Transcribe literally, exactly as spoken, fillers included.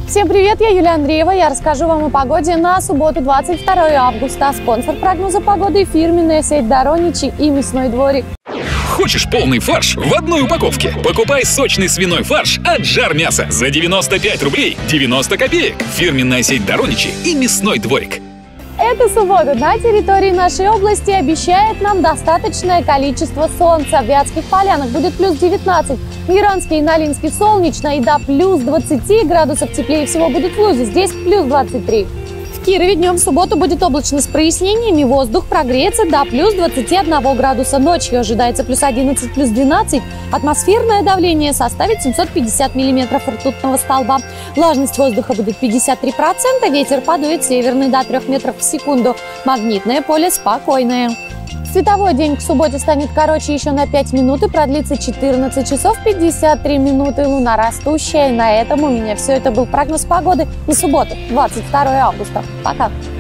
Всем привет, я Юлия Андреева. Я расскажу вам о погоде на субботу, двадцать второе августа. Спонсор прогноза погоды — фирменная сеть Дороничи и мясной дворик. Хочешь полный фарш в одной упаковке? Покупай сочный свиной фарш от Жар Мяса за девяносто пять рублей девяносто копеек. Фирменная сеть Дороничи и мясной дворик. Эта суббота на территории нашей области обещает нам достаточное количество солнца. В Вятских Полянах будет плюс девятнадцать, в Яранске и Нолинске солнечно и до плюс двадцати градусов. Теплее всего будет в Лузе, здесь плюс двадцать три. В Кирове днем в субботу будет облачно с прояснениями, воздух прогреется до плюс двадцати одного градуса. Ночью ожидается плюс одиннадцать, плюс двенадцать. Атмосферное давление составит семьсот пятьдесят миллиметров ртутного столба. Влажность воздуха будет пятьдесят три процента, ветер подует северный до трёх метров в секунду. Магнитное поле спокойное. Световой день к субботе станет короче еще на пять минут и продлится четырнадцать часов пятьдесят три минуты. Луна растущая. И на этом у меня все. Это был прогноз погоды на субботу, двадцать второе августа. Пока!